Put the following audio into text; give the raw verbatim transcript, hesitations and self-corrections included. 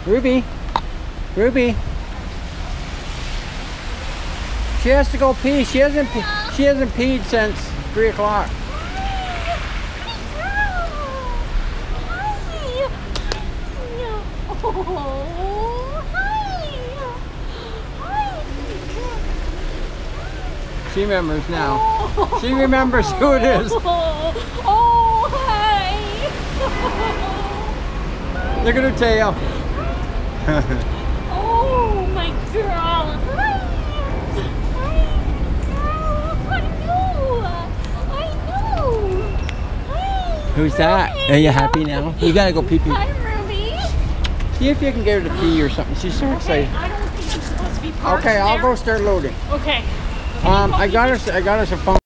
Ruby. Ruby. She has to go pee. She hasn't pe she hasn't peed since three o'clock. She remembers now. She remembers who it is. Oh, hi. Look at her tail. Oh, my girl. Hi. Hi. I know. I know. Hi. Who's that? Are you happy now? You gotta go pee pee. Hi, Ruby. See if you can get her to pee or something. She's so excited. I don't think I'm supposed to be parked Okay, I'll there. go start loading. Okay. Um, I got her. I got her some phone.